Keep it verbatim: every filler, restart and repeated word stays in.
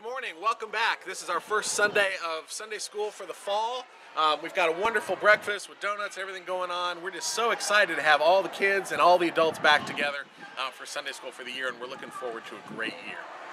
morning. Welcome back. This is our first Sunday of Sunday school for the fall. Um, we've got a wonderful breakfast with donuts, everything going on. We're just so excited to have all the kids and all the adults back together uh, for Sunday school for the year, and we're looking forward to a great year.